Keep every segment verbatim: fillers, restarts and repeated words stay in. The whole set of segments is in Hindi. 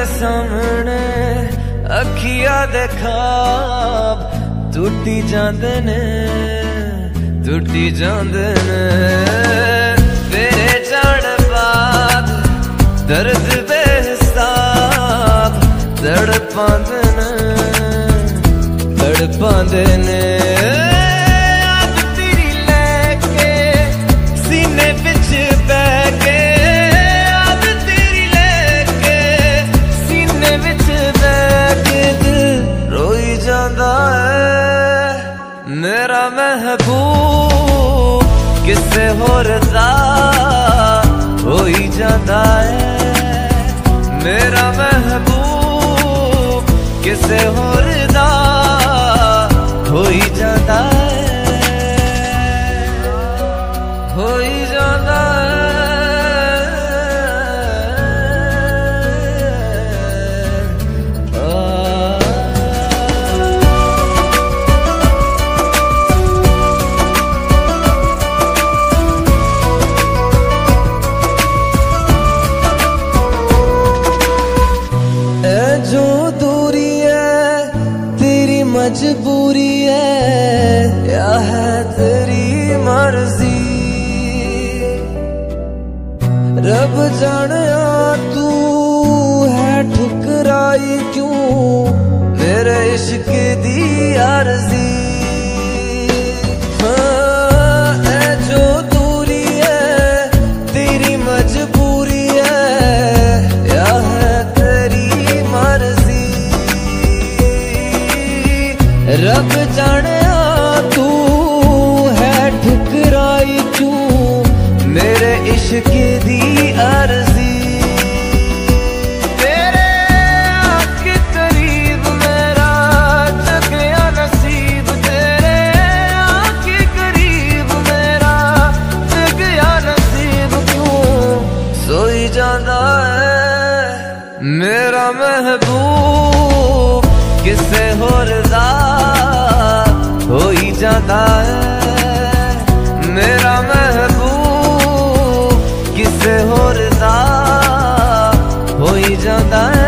सामने अखियां दे ख्वाब टूटी जांदे ने, टूटी जांदे ने। तेरे जान बाद दर्द बेहिसाब तड़पांदे ने, तड़पांदे ने। याद तेरी लेके सीने विच बह के, याद तेरी लेके सीने विच बह के दिल रोई जांदा है। मेरा महबूब किसे होर दा होई जांदा है। मेरा महबूब किसे होर दा होई जांदा है, होई जांदा मजबूरी है या है तेरी मर्जी। रब जाने तू है ठुकराई क्यों मेरे इश्क दी अर्जी। हाँ, है जो दूरी है तेरी मजबूरी है या है तेरी मर्जी। रब जाने तू है ठुकराई क्यों मेरे इश्क दी अर्जी। तेरे आके करीब मेरा जग गया नसीब, तेरे आके करीब मेरा जग गया नसीब। क्यों सोई जांदा है मेरा महबूब किसे होर दा होई जाता है। मेरा महबूब किसे होर दा होई जाता है।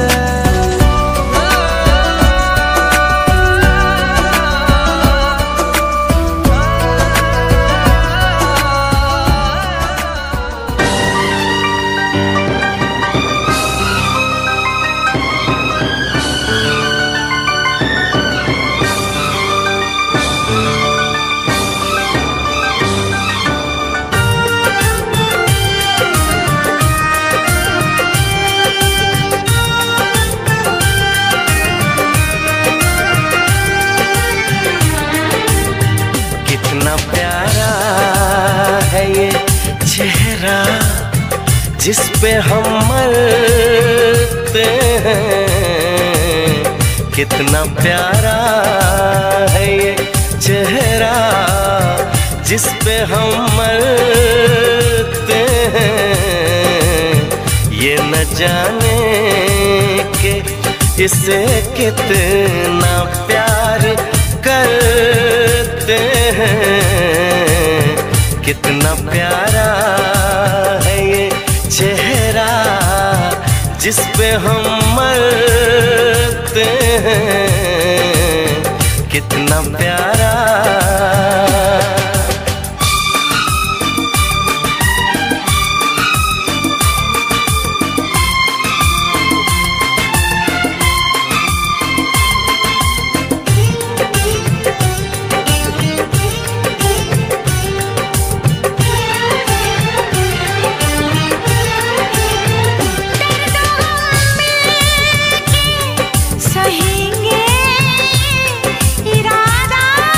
चेहरा जिस पे हम मरते हैं, कितना प्यारा है ये चेहरा जिस पे हम मरते हैं। ये न जाने के इसे कितना प्यार करते हैं। कितना प्यारा है ये चेहरा जिस पे हम मरते हैं, कितना प्यारा। सहेंगे इरादा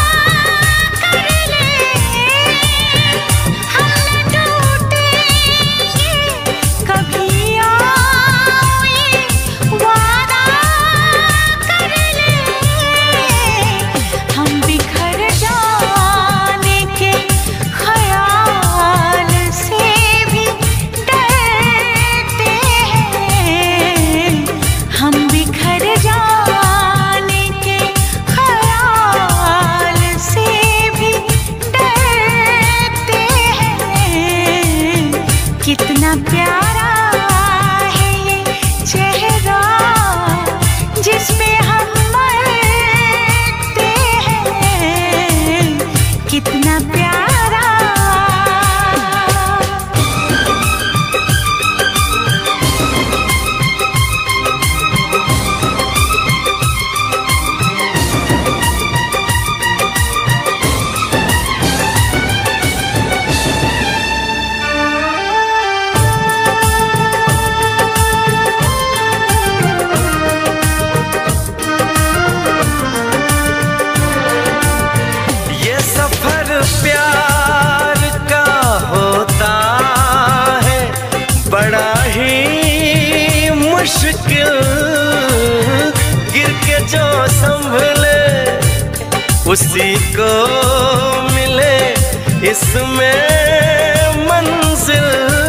मुश्किल गिर के जो संभले उसी को मिले इसमें मंजिल।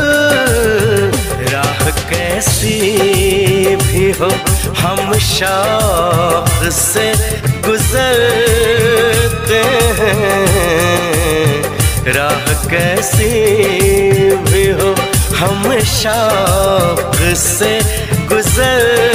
राह कैसी भी हो हम शौक से गुजरते हैं। राह कैसी भी हो हम शौक से गुजर